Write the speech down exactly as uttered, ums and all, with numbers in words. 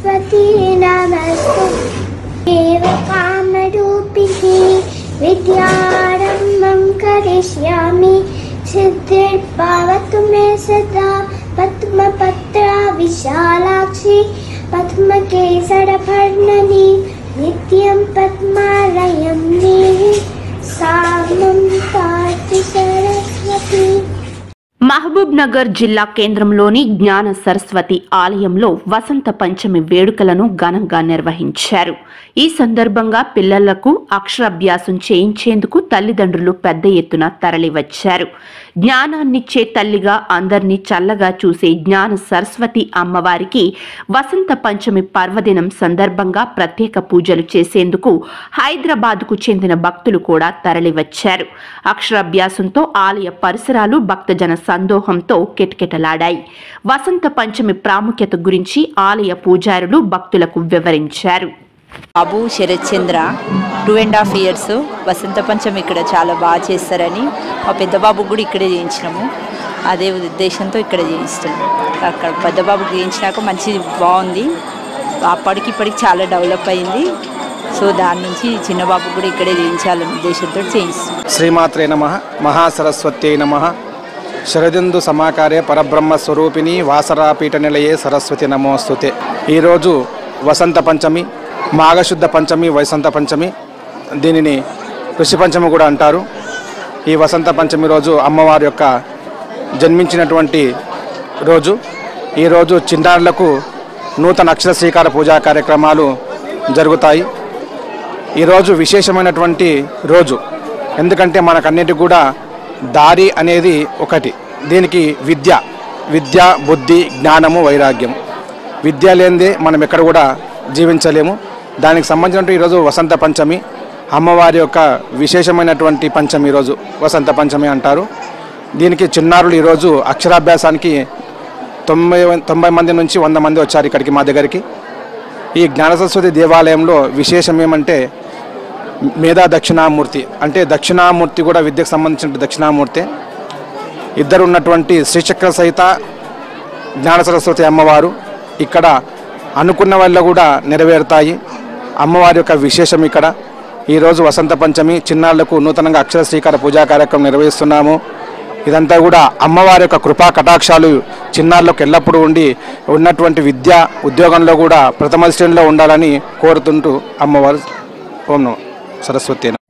सरस्वती नमस्तु देव कामरूपिणी विद्यारम्भं करिष्यामि सिद्धिर्भवतु मे सदा पद्मपत्रा विशालाक्षी पद्मकेसरपर्णनि नित्यं पद्मालयं नीहि सामं पातु सरस्वती। మహబూబ్ నగర్ జిల్లా కేంద్రంలోని జ్ఞాన సరస్వతి ఆలయంలో వసంత పంచమి వేడుకలను ఘనంగా నిర్వహించారు. ఈ సందర్భంగా పిల్లలకు అక్షరాభ్యాసం చేయించేందుకు తల్లిదండ్రులు పెద్ద ఎత్తున తరలివచ్చారు. జ్ఞానాన్నిచ్చే తల్లిగా అందరినీ చల్లగా చూసే జ్ఞాన సరస్వతి అమ్మవారికి వసంత పంచమి పర్వదినం సందర్భంగా ప్రత్యేక పూజలు చేసేందుకు హైదరాబాద్కు చెందిన భక్తులు కూడా తరలివచ్చారు. అక్షరాభ్యాసంతో ఆలయ పరిసరాలు భక్తజన సందోహంతో కిటకిటలాడాయి. వసంత పంచమి ప్రాముఖ్యత గురించి ఆలయ పూజారులు భక్తులకు వివరించారు. Babu Sharat Chandra two and half years Vasant Panchami ఇక్కడ చాలా బాగా చేస్తారని మా పెద్ద బాబు కూడా ఇక్కడే చేయించినాము. అదే ఉద్దేశంతో ఇక్కడ చేయిస్తున్నాము. అక్కడ పెద్ద బాబుకి చేయించినాక మంచి బాగుంది. అప్పటికి ఇప్పటికి చాలా డెవలప్ అయింది. సో దాని నుంచి చిన్న బాబు కూడా ఇక్కడే చేయించాలనే ఉద్దేశంతో చేయిస్తున్నాం. శ్రీమాత్రే నమః మహాసరస్వత్యై నమః శరదిందు సమాకారే పరబ్రహ్మ స్వరూపిణి వాసరాపీఠ నిలయే సరస్వతి నమోస్తుతే. ఈరోజు వసంత పంచమి, మాఘశుద్ధ పంచమి, వసంత పంచమి, దీనిని ఋషి పంచమి కూడా అంటారు. ఈ వసంత పంచమి రోజు అమ్మవారి యొక్క జన్మించినటువంటి రోజు. ఈరోజు చిన్నారులకు నూతన అక్షర శ్రీకార పూజా కార్యక్రమాలు జరుగుతాయి. ఈరోజు విశేషమైనటువంటి రోజు, ఎందుకంటే మనకన్నిటికి కూడా దారి అనేది ఒకటి. దీనికి విద్య విద్య బుద్ధి జ్ఞానము వైరాగ్యం. విద్య లేనిదే మనం ఎక్కడ కూడా జీవించలేము. దానికి సంబంధించినట్టు ఈరోజు వసంత పంచమి, అమ్మవారి యొక్క విశేషమైనటువంటి పంచమి ఈరోజు వసంత పంచమి అంటారు. దీనికి చిన్నారులు ఈరోజు అక్షరాభ్యాసానికి తొంభై తొంభై మంది నుంచి వంద మంది వచ్చారు ఇక్కడికి మా దగ్గరికి. ఈ జ్ఞాన సరస్వతి దేవాలయంలో విశేషం ఏమంటే మేధా దక్షిణామూర్తి, అంటే దక్షిణామూర్తి కూడా విద్యకు సంబంధించిన దక్షిణామూర్తి. ఇద్దరు ఉన్నటువంటి శ్రీచక్ర సహిత జ్ఞాన సరస్వతి అమ్మవారు ఇక్కడ అనుకున్న వల్ల కూడా నెరవేరుతాయి. అమ్మవారి యొక్క విశేషం ఇక్కడ. ఈరోజు వసంత పంచమి, చిన్నారులకు నూతనంగా అక్షర శ్రీకార పూజా కార్యక్రమం నిర్వహిస్తున్నాము. ఇదంతా కూడా అమ్మవారి యొక్క కృపా కటాక్షాలు చిన్నారులకు ఎల్లప్పుడూ ఉండి ఉన్నటువంటి విద్య ఉద్యోగంలో కూడా ప్రథమ శ్రేణిలో ఉండాలని కోరుతుంటూ అమ్మవారు ఓం నమః సరస్వతి.